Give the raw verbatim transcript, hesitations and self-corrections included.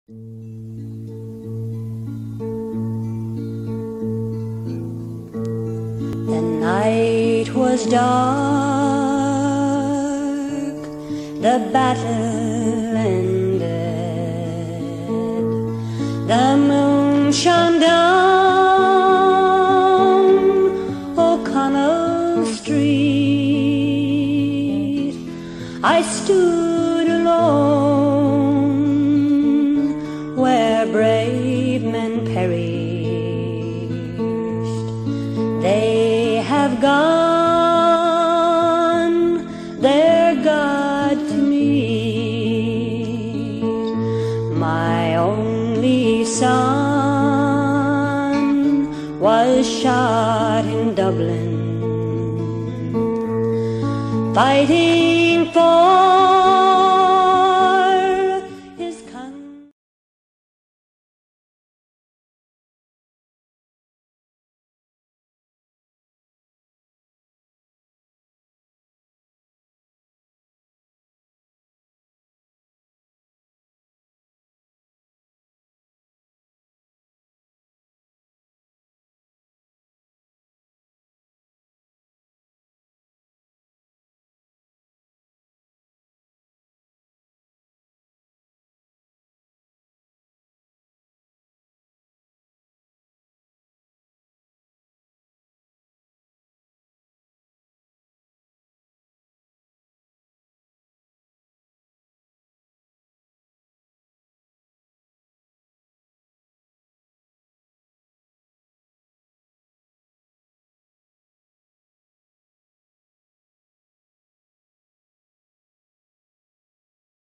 The night was dark, the battle ended, the moon shone down O'Connell Street. I stood alone where brave men perished. They have gone their God to meet. My only son was shot in Dublin, fighting